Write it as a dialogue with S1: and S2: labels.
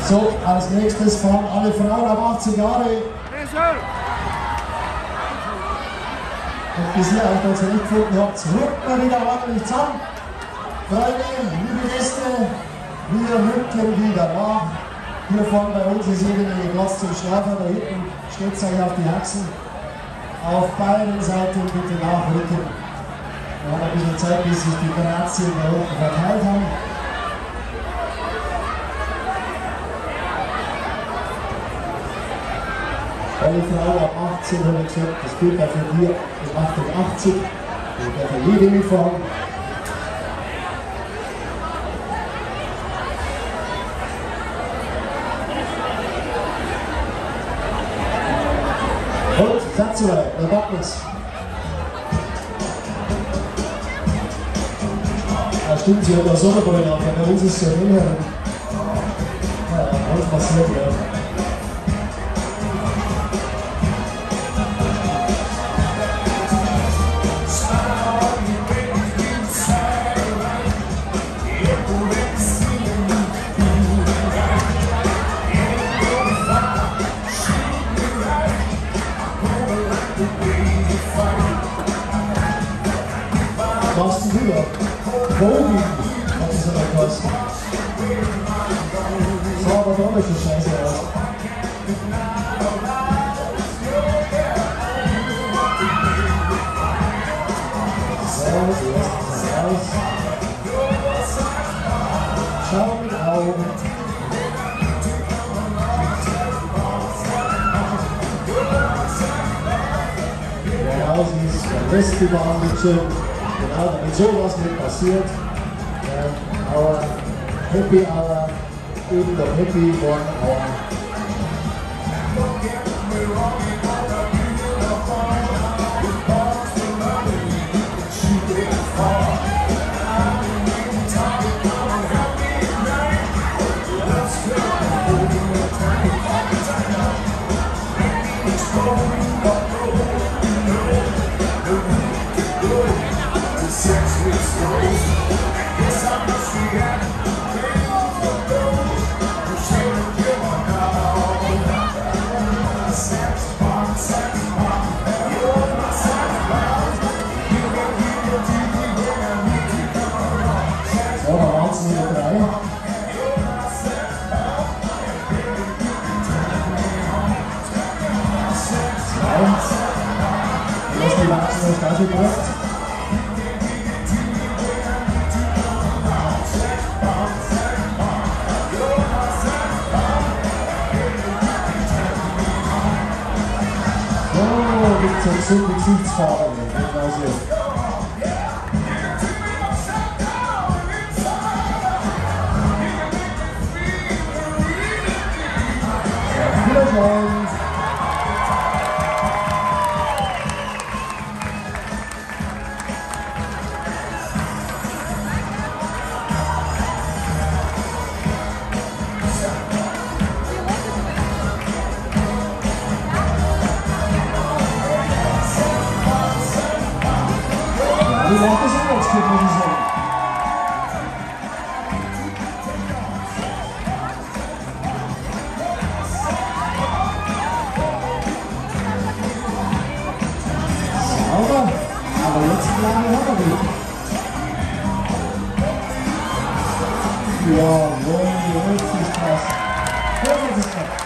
S1: So, als nächstes fahren alle Frauen ab 18 Jahre. Und bis ihr euch da zurechtgefunden habt, rückt mal wieder ordentlich zusammen. Freunde, liebe Gäste, wir rücken wieder nach. Hier vorne bei uns ist jede Menge Platz zum Schlafen. Da hinten steht es euch auf die Achsen. Auf beiden Seiten bitte nachrücken. Wir haben ein bisschen Zeit, bis sich die Grazien da unten verteilt haben. Alle Frauen ab 18 haben gesagt, das gilt auch für dir bis 88. Ich darf jede mitfahren. Und, sagt soweit, da macht nichts. Ja, stimmt, sie hat ja Sonnenbrillen auf, bei uns ist es ja nicht herum. Ja, was passiert, ja. Was machst du wieder? Bogen hat es aber gekostet. Sah aber doch nicht so scheiße aus. So, die erste ist raus. Schau mit Augen. Wer raus ist, der Rest überangezogen. Genau, damit sowas nicht passiert. Our Happy Hour, eben der Happy One Hour. Was die Erwachsene dafür braucht. So, gibt es jetzt so Gesichtsfarben. Wiedersehen. Wie macht das Arbeitskit, muss ich sagen? Sauber, aber jetzt lange haben wir nicht. Ja, wollen wir richtig krass. 45 Grad.